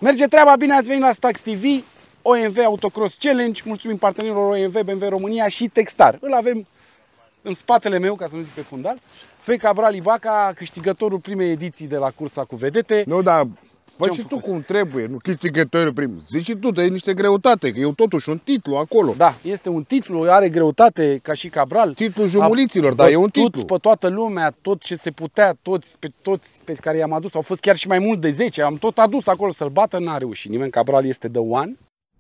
Merge treaba, bine ați venit la Stax TV, OMV Autocross Challenge, mulțumim partenerilor OMV, BMW România și Textar. Îl avem în spatele meu, ca să nu zic pe fundal, pe Cabral Ibaca, câștigătorul primei ediții de la cursa cu vedete. Nu, dar fă și tu cum trebuie, nu câștigătorul primul. Zici și tu, dă niște greutate, că e totuși un titlu acolo. Da, este un titlu, are greutate ca și Cabral. Titlul jumuliților, dar e un titlu. Pe toată lumea, tot ce se putea, toți pe care i-am adus, au fost chiar și mai mult de 10, am tot adus acolo să-l bată, n-a reușit nimeni, Cabral este the one.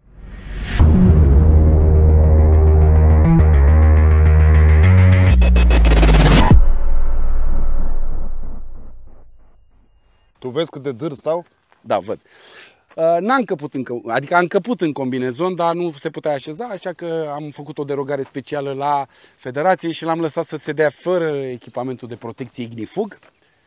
Tu vezi cât de dâr stau? Da, văd. N-am încăput încă, adică am încăput în combinezon, dar nu se putea așeza, așa că am făcut o derogare specială la federație și l-am lăsat să se dea fără echipamentul de protecție ignifug.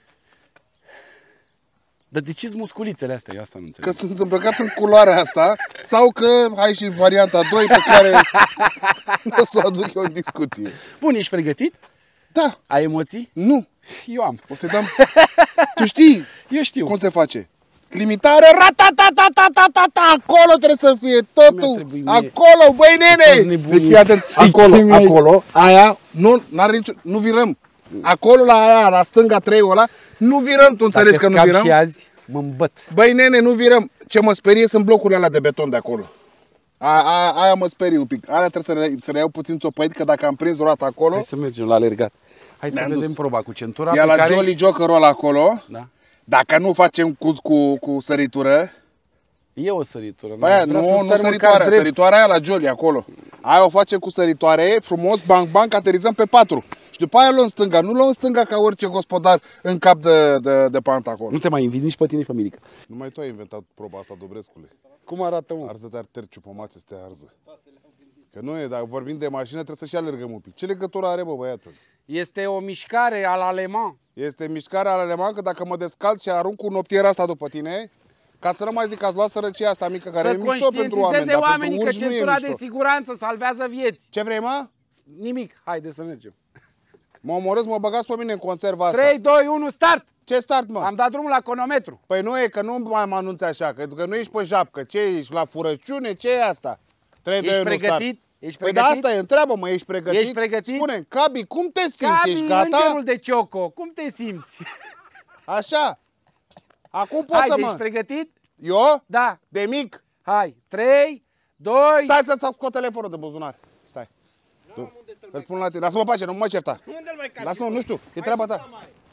Dar de ce-s musculițele astea? Eu asta nu înțeleg. Că sunt îmbrăcat în culoarea asta sau că ai și varianta 2 pe care o să o aduc eu în discuție. Bun, ești pregătit? Da. Ai emoții? Nu. Eu am. O să-i dăm... Tu știi? Eu știu. Cum se face? Limitare, ratatatatata, acolo trebuie să fie totul, acolo, băi nene! Deci fii atent, acolo, aia, nu virăm. Acolo la aia, la stânga 3-ul ăla, nu virăm, tu înțelegi că nu virăm? Și azi mă îmbăt. Băi nene, nu virăm. Ce mă sperie sunt blocurile alea de beton de acolo. Aia mă sperie un pic. Aia trebuie să le iau puțin țopăit, că dacă am prins roata acolo... Hai să mergem la alergat. Hai să vedem proba cu centura. Ia la Jolly Joker-ul ăla acolo. Da. Dacă nu facem cu săritură... E o săritură. Aia, nu săritoarea, săritoarea aia la Jolly acolo. Aia o facem cu săritoare, frumos, bang, aterizăm pe 4. Și după aia luăm stânga. Nu luăm stânga ca orice gospodar în cap de panta acolo. Nu te mai invit nici pe tine, nici pe Mirica. Numai tu ai inventat proba asta, Dobrescule. Cum arată, mă? Arză-te arterciu, pomață să te arză. Că nu e, dacă vorbim de mașină, trebuie să și alergăm un pic. Ce legătură are, bă, băiatul? Este o mișcare al aleman. Este mișcarea al aleman, că dacă mă descalț și arunc cu noptiera asta după tine, ca să nu mai zic că ați luat sărăcia asta mică, care e mișto pentru oameni, dar oamenii pentru urși că centura de siguranță salvează vieți. Ce vrei, mă? Nimic. Haide să mergem. Mă omorâți, mă băgați pe mine în conserva asta. 3, 2, 1, start! Ce start, mă? Am dat drumul la cronometru. Păi nu e, că nu mai mă anunți așa, că nu ești pe japcă. Ce ești, la furăciune? Ce e asta? 3, 2, 1, pregătit? Ești păi pregătit? da, asta e, întreabă-mă, ești pregătit? Ești pregătit? Spune, Cabi, cum te simți? Cabi, ești gata? îngerul de Cioco, cum te simți? Așa. Acum poți Haide, să mă... ești pregătit? Eu? Da. De mic? Hai, 3, 2... Stai să scot telefonul de buzunar. Stai. Îl pun la tine. Lasă-mă pace, nu mă certa. Lasă-mă, nu știu, e treaba ta.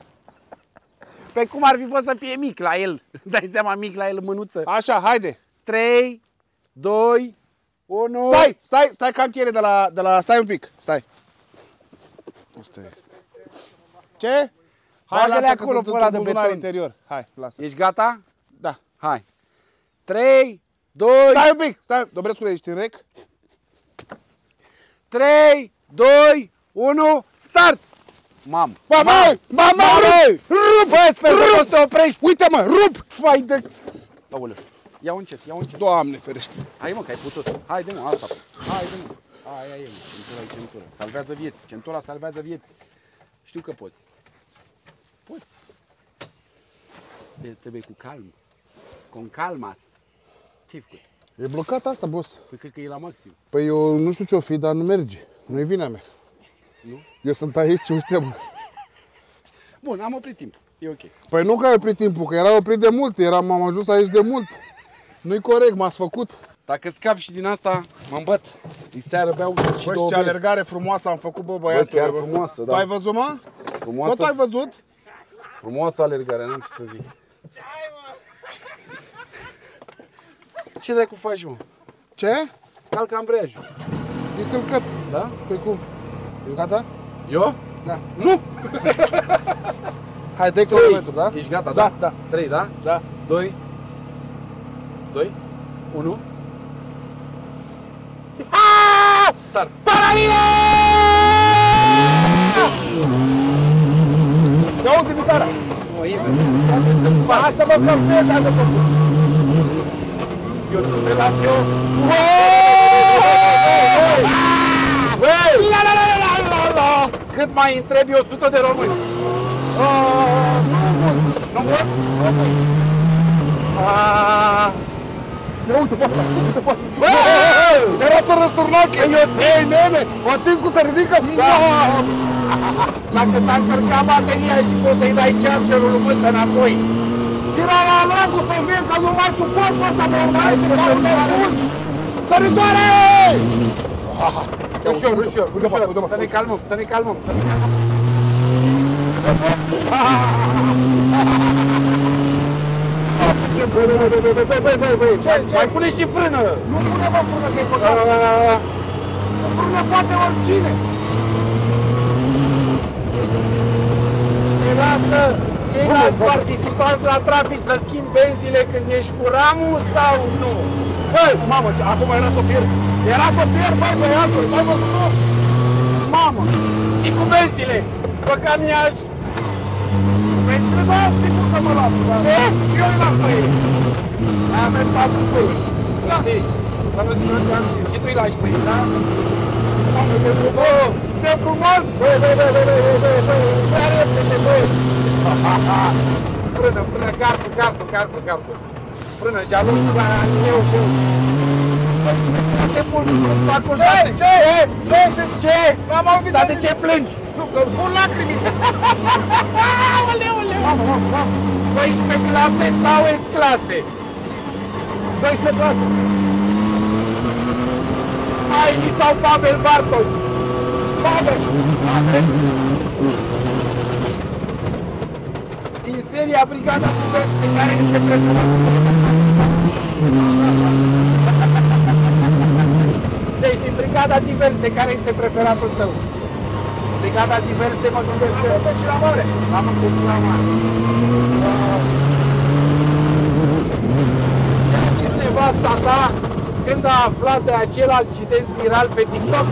Pe cum ar fi fost să fie mic la el? Dai seama, mic la el în mânuță. Așa, haide. 3, 2, 1... Stai canchiere de la... Stai un pic, stai. Asta e. Ce? Hai, lasă acolo, că sunt într-un buzunar interior. Hai, lasă. Ești gata? Da. Hai. 3, 2... Stai un pic, stai. Dobrescule, ești în rec? 3, 2, 1, start! Mamă! Mamă! Rup! Bă, sper că o să te oprești! Uite-mă, rup! Fai de... Aoleu, ia-o încet, ia-o încet. Doamne ferește! Hai mă, că ai putut. Haide mă, asta. Haide mă. Aia e mă, centura e centura. Salvează vieți, centura salvează vieți. Știu că poți. Poți. Trebuie cu calm. Con calmas. Ce-ai făcut? E blocat asta, boss. Păi cred că e la maxim. Păi eu nu știu ce-o fi, dar nu merge. Nu-i vina mea. Nu? Eu sunt aici, uite-mă. Bun, am oprit timp. E ok. Păi nu că ai oprit timpul, că era oprit de mult. Am ajuns aici de mult. Nu-i corect, m-ați făcut. Dacă scap și din asta, mă îmbăt. Diseară beau și Bă, două ce beri. alergare frumoasă am făcut, bă, băiatul. Bă, chiar frumoasă, da. Tu ai văzut, mă? Frumoasă. Bă, tu ai văzut? Frumoasă alergare, n-am ce să zic. Ce dracu faci, mă? Ce? Calcă ambreiajul. E călcat. Da? Păi cum? Gata? Eu? Da. Nu! Hai, dai kilometru, da? Ești gata, da? Da. 3, da? Da. 2, 1. Start! Paraline! Ia uite vitara! O, e Hai să mă căpeta de făcut! Eu nu te las eu! Cât mai întrebi 100 de români? Nu mult! Nu mult? Uite, poate, uite, poate. Era să răsturnat, că eu, ei, nene, o simți cum se ridică? Dacă s-a încărcat bateria și poți să-i dai chargerul lui mâță înapoi. Tira la lacul să vezi că nu mai suport pe ăsta normal și ca un nebun. Săritoare! Ușor, ușor, ușor, să ne calmăm, să ne calmăm, să ne calmăm. Mai pune și frână! Nu pune mă frână, că e păcat. Frână poate oricine. Lasă ceilalți participanți la trafic să schimbi benzile când ești cu ramul sau nu? Băi, mamă, acum era să pierd. Era să pierd, băi, băiatul, băi, vă spun. Mamă. Zi cu benzile, pe camiaș. Benzile, da, sigur că mă lasă. Ce? Și eu îi las pe ei. Aia avem 4 cui. Să știi. Să nu zic că ți-am zis. Și tu îi lași pe ei, da? Mamă, de frumos. De frumos. Băi, prea repede, băi. Frână, frână, cartul. Frână, jalul la meu. Te pun facultate. Ce? N-am auzit. Dar de ce plângi? Nu, că pun lacrimi. Aoleu. 12 clase sau S-clase? 12 clase. Haini sau Pavel Bartos? Pavel. Din seria Brigada Diverse, care este preferat. Deci din Brigada Diverse, care este preferatul tău? Brigada Diverse, mă gândesc că... Am și la mare. Am și la mare. Ce a zis nevasta ta când a aflat de acel accident viral pe TikTok?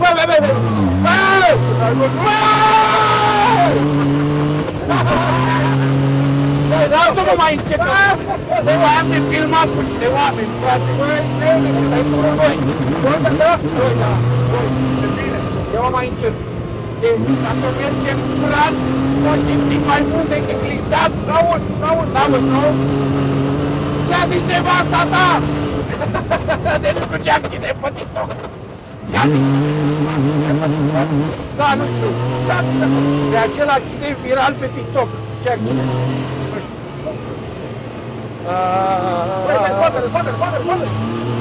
Băi, lasă-mă mai încet, că mai am de filmat cu niște oameni, frate. Băi, stai cu noi. Doi, da. Eu mai încet. Deci, dacă mergem curat, facem pic mai mult decât glisat. N-auzi, nu? Ce a zis nevasta ta? De nu știu ce accident pe TikTok. Ce-a zis? Da, nu știu. De acel accident viral pe TikTok. Ce accident? Nu știu. Spate-le.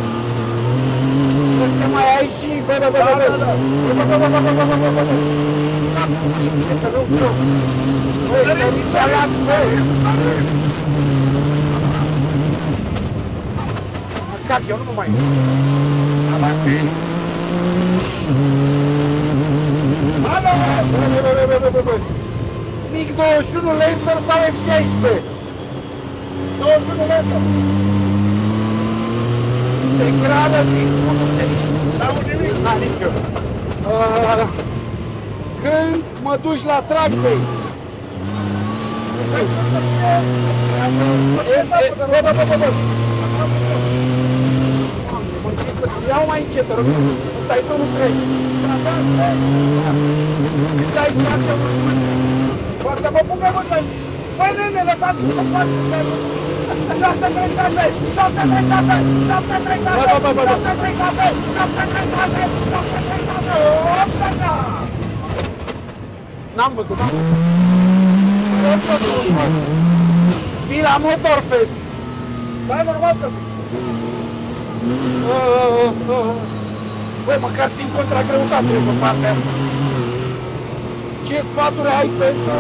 Cred că mai ai și... Bă. Ce te rog, eu. Băi, te-ai instalat, băi. Măcar, eu nu mă mai... Mig 21 Lancer sau F16? 21 Lancer. De gradă din 1 de N-am nimic. nici eu. Când mă duci la tractei? Nu știu. Iau mai încet, te rog. Ăsta e tonul 3. Dai ceața, Poate să mă pun pe mâță. Băi, nene, lăsați-mă să fac. 736! N-am văzut. Fii la Motorfest. Da, normal că... Băi, măcar țin contra greutate pe partea asta. Ce sfaturi ai pentru...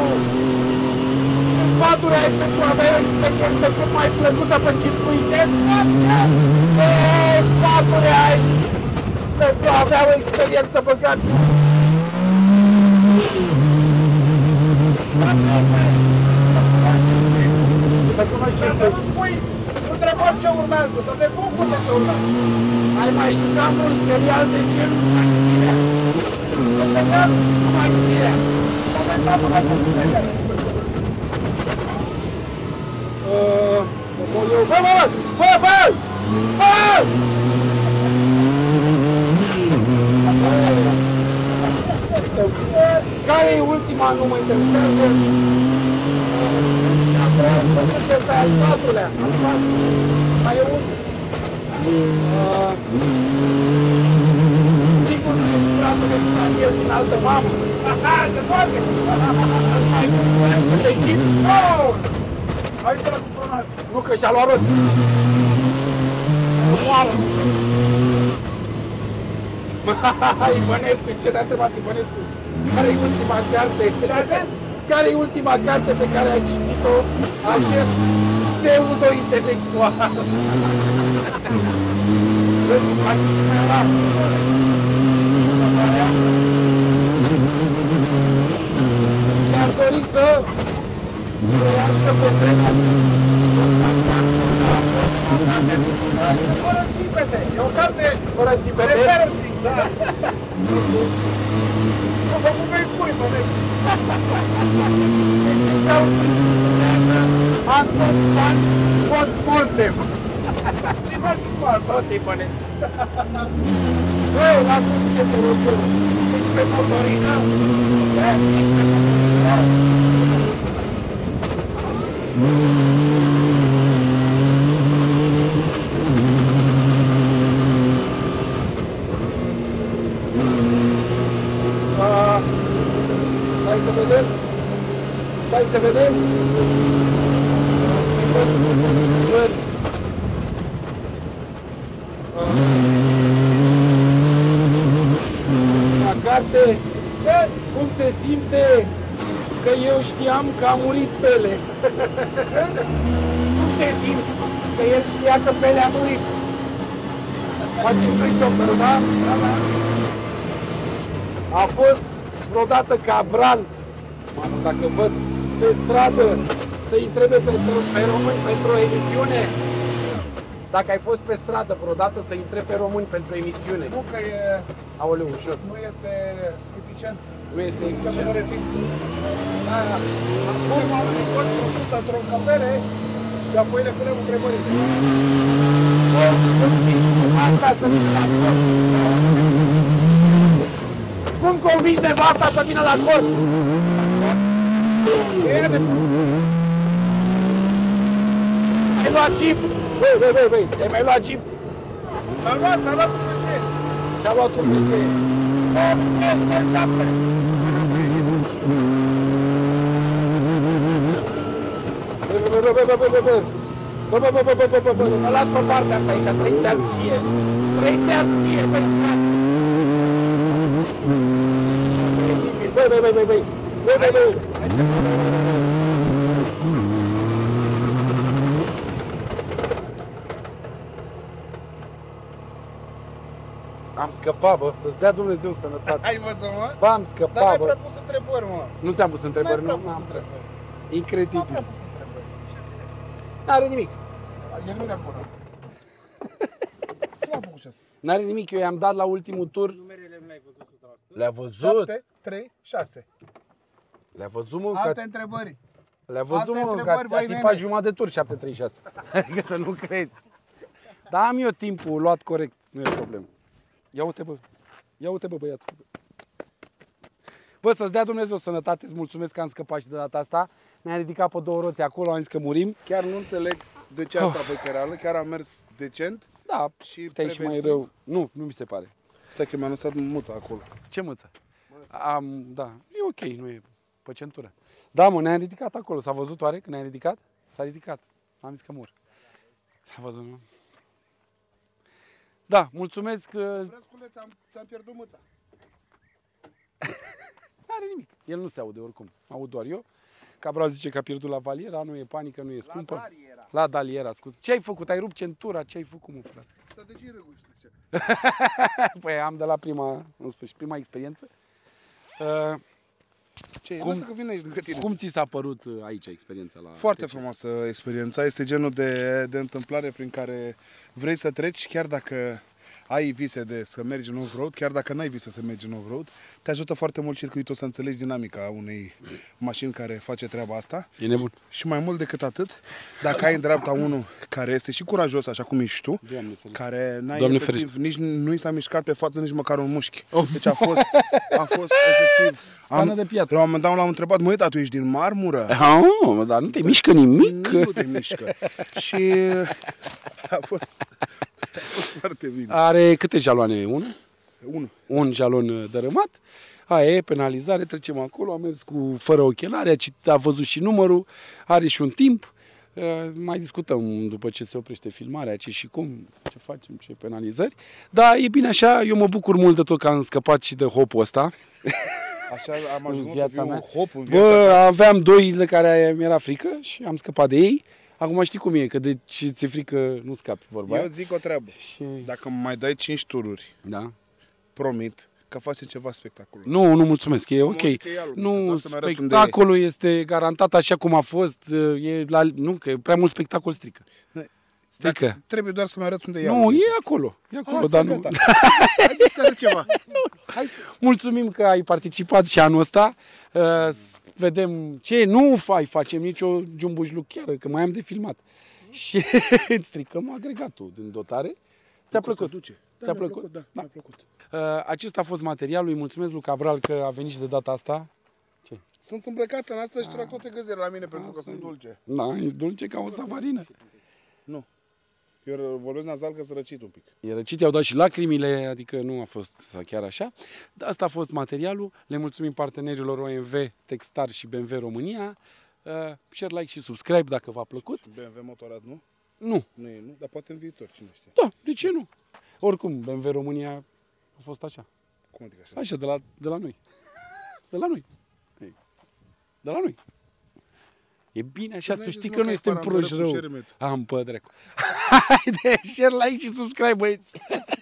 a avea o experiență cât mai plăcută pe circuite? Ce sfaturi ai pentru a avea o experiență băgată? Să cunoști ce Să nu spui întrebări ce urmează, să te bucuri de ce urmează. ai mai jucat un serial de genul Machirea? Să te dăm Machirea. momentat până cu serial. Care e ultima, nu mă interesează? Ăsta e al patrulea. Mai e unul. Sigur nu ești fratele cu Daniel din altă mamă. Aha, că doarme! Mai bun să te țin! Hai intră cu fronal! Nu, că și-a luat rot! Să moară! Ivănescu, ce te-a întrebat Ivănescu? Care-i ultima carte? Care-i ultima carte pe care ai citit-o acest pseudo-intelectual? Faceți mai la și-ar dori să trăiască pe vremea fără țipete! E o carte fără țipete? Da! Nu vă pupei pui, Bănescu! Deci este Anton Pan post-mortem! Ce m-a zis cu Anton Bănescu? Băi, lasă-mi ce te rog eu! Ești pe motorină? Ești pe motorină? Hai să vedem. Hai să vedem. La carte, cum se simte că eu știam că a murit Pele? Cum te simți că el știa că Pele a murit? Facem fricioperul, da? A fost vreodată Cabral, mamă, dacă văd pe stradă să-i întrebe pe români pentru o emisiune, dacă ai fost pe stradă vreodată să-i întrebi pe români pentru o emisiune. Nu că e... Aoleu, ușor. Nu este eficient. Nu este eficient. Aia. Acum am învățat 100 într-o încăpere și apoi le punem întrebări. Asta să vină la cort. Cum convingi nevasta să vină la cort? Ai luat chip? Băi, ți-ai mai luat chip? L-am luat un PC. Și-a luat un PC. Bă, mă las pe partea asta aici, trăiți ție. Trăiți ție, băi. Băi. Am scăpat, bă, să-ți dea Dumnezeu sănătate. Hai, mă, să mă? Bă, am scăpat, Dar bă. n-ai prea pus întrebări, mă. Nu ți-am pus întrebări, N-ai nu? prea pus întrebări. N-ai Incredibil. prea pus întrebări. N-are nimic. El nu ne-a bună. Cum am făcut șef? N-are nimic, eu i-am dat la ultimul tur. Numerele nu le-ai văzut 100%. Le-a văzut? 7, 3, 6. Le-a văzut, mă, Alte că... întrebări. Le-a văzut, alte mă, că întrebări, a băi, țipat nene. jumătate de tur, 736. Adică să nu crezi. Dar am eu timpul luat corect, nu e problemă. Ia uite, bă. Ia uite, bă, băiatul. Bă, să-ți dea Dumnezeu sănătate, îți mulțumesc că am scăpat și de data asta. Ne-am ridicat pe 2 roți acolo, am zis că murim. Chiar nu înțeleg de ce asta băcăreală. Chiar am mers decent. Da, Și puteai și mai preventiv. rău. Nu mi se pare. Stai că mi-a lăsat muța acolo. Ce mâță? Da, e ok, nu e pe centură. Da, mă, ne-am ridicat acolo. S-a văzut oare când ne-am ridicat? S-a ridicat. Am zis că mor. S-a văzut, nu? Da, mulțumesc că... Frescule, ți-am pierdut mâța. N-are nimic. El nu se aude oricum. Aud doar eu. Cabral zice că a pierdut la Valiera, nu e panică, nu e scumpă. Daliera. La Daliera, scuze. Ce ai făcut? Ai rupt centura? Ce ai făcut, mă, frate? Dar de ce răguși ce? Păi am de la prima, în sfârșit, prima experiență. Ce? Cum- Lasă că vine aici lângă tine. Cum ți s-a părut aici experiența la Foarte TC? frumoasă experiența. Este genul de întâmplare prin care vrei să treci, chiar dacă ai vise de să mergi în off-road, chiar dacă n-ai vise să mergi în off-road, te ajută foarte mult circuitul să înțelegi dinamica unei mașini care face treaba asta. E nebun. Și mai mult decât atât, dacă ai în dreapta unul care este și curajos, așa cum ești tu, Doamne ferește. care n-ai Doamne efectiv, nici nu i s-a mișcat pe față nici măcar un mușchi. Oh. Deci a fost efectiv. Spană de piatră. La un moment dat l-am întrebat, măi, dar tu ești din marmură? Dar nu te mișcă nimic. Nu te mișcă. Și a fost Foarte bine. Are câte jaloane? Unu. Un jalon dărâmat. Aia e, penalizare, trecem acolo, a mers fără ochelari, a văzut și numărul, are și un timp. Mai discutăm după ce se oprește filmarea, ce și cum, ce facem, ce penalizări. Dar e bine așa, eu mă bucur mult de tot că am scăpat și de hopul ăsta. Așa am ajuns să fiu un hop în viața mea. Aveam doi de care mi-era frică și am scăpat de ei. Acum știi cum e, că de ce ți-e frică nu scapi, vorba. Eu zic o treabă. Și... Dacă mai dai 5 tururi, da, promit că face ceva spectaculos. Nu, mulțumesc, e ok. Nu, spectacolul este garantat așa cum a fost. Nu, că e prea mult spectacol strică. Strică. Trebuie doar să mai arăți unde e. Nu, e acolo. E acolo, dar nu. Haideți să arăt ceva. Mulțumim că ai participat și anul ăsta. Vedem ce nu facem nicio jumbușluc chiar, că mai am de filmat. Și îți stricăm agregatul din dotare. Ți-a plăcut? Ți-a plăcut? Da, mi-a plăcut. Acesta a fost materialul. Îi mulțumesc lui Cabral că a venit și de data asta. Ce? Sunt îmbrăcat în asta și trag toate găzele la mine pentru că sunt dulce. Da, ești dulce ca o savarină. Nu. Eu vorbesc nazal că s-a răcit un pic. E răcit, i-au dat și lacrimile, adică nu a fost chiar așa. Asta a fost materialul. Le mulțumim partenerilor OMV, Techstar și BMW România. Share, like și subscribe dacă v-a plăcut. BMW motorat, nu? Nu. Nu, dar poate în viitor, cine știe. Da, de ce nu? Oricum, BMW România a fost așa. Cum adică așa? Așa, de la noi. De la noi. De la noi. E bine așa, tu știi că noi suntem proști rău. Am pe dracu. Haide, share, like și subscribe, băieți.